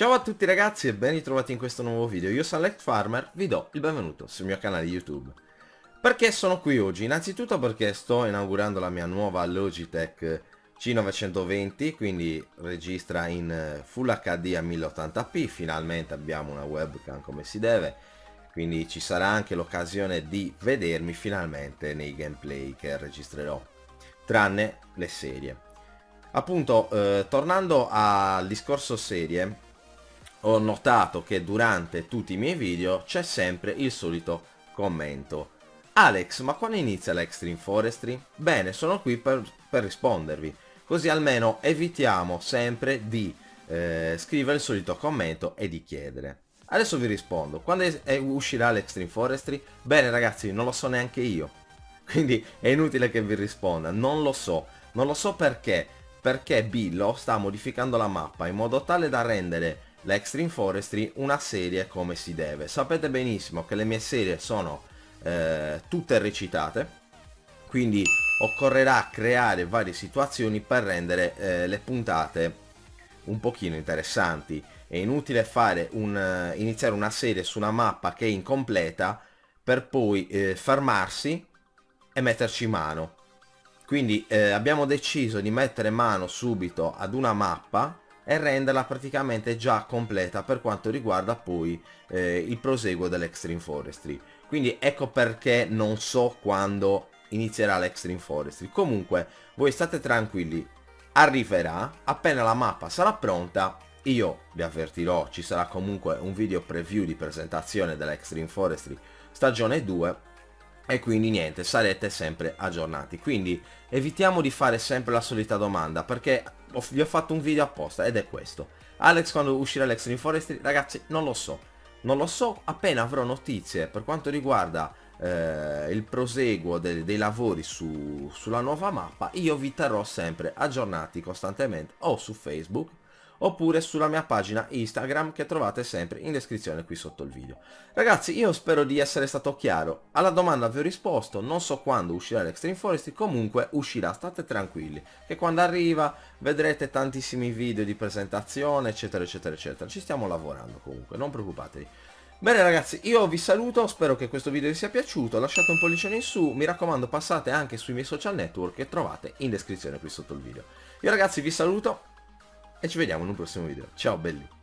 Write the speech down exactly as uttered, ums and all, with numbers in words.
Ciao a tutti ragazzi e ben ritrovati in questo nuovo video. Io sono Alex Farmer, vi do il benvenuto sul mio canale YouTube. Perché sono qui oggi? Innanzitutto perché sto inaugurando la mia nuova Logitech C novecentoventi, quindi registra in Full H D a mille ottanta p, finalmente abbiamo una webcam come si deve, quindi ci sarà anche l'occasione di vedermi finalmente nei gameplay che registrerò, tranne le serie. Appunto, eh, tornando al discorso serie, ho notato che durante tutti i miei video c'è sempre il solito commento: Alex, ma quando inizia l'Extreme Forestry? Bene, sono qui per, per rispondervi, così almeno evitiamo sempre di eh, scrivere il solito commento e di chiedere. Adesso vi rispondo: quando è, è, uscirà l'Extreme Forestry? Bene ragazzi, non lo so neanche io, quindi è inutile che vi risponda, non lo so, non lo so perché, perché Billo sta modificando la mappa in modo tale da rendere l'Extreme Forestry una serie come si deve. Sapete benissimo che le mie serie sono eh, tutte recitate, quindi occorrerà creare varie situazioni per rendere eh, le puntate un pochino interessanti. È inutile fare un, uh, iniziare una serie su una mappa che è incompleta per poi eh, fermarsi e metterci mano. Quindi eh, abbiamo deciso di mettere mano subito ad una mappa e renderla praticamente già completa per quanto riguarda poi eh, il proseguo dell'Extreme Forestry. Quindi ecco perché non so quando inizierà l'Extreme Forestry. Comunque voi state tranquilli, arriverà appena la mappa sarà pronta. Io vi avvertirò, ci sarà comunque un video preview di presentazione dell'Extreme Forestry stagione due e quindi niente, sarete sempre aggiornati. Quindi evitiamo di fare sempre la solita domanda, perché ho, vi ho fatto un video apposta ed è questo: Alex, quando uscirà l'Extreme Forestry? Ragazzi, non lo so, non lo so. Appena avrò notizie per quanto riguarda eh, il proseguo de dei lavori su, sulla nuova mappa, io vi terrò sempre aggiornati costantemente o su Facebook oppure sulla mia pagina Instagram che trovate sempre in descrizione qui sotto il video. Ragazzi, io spero di essere stato chiaro. Alla domanda vi ho risposto, non so quando uscirà l'Extreme Forestry, comunque uscirà, state tranquilli, che quando arriva vedrete tantissimi video di presentazione, eccetera, eccetera, eccetera. Ci stiamo lavorando comunque, non preoccupatevi. Bene ragazzi, io vi saluto, spero che questo video vi sia piaciuto, lasciate un pollicione in su, mi raccomando passate anche sui miei social network che trovate in descrizione qui sotto il video. Io ragazzi vi saluto e ci vediamo in un prossimo video. Ciao belli!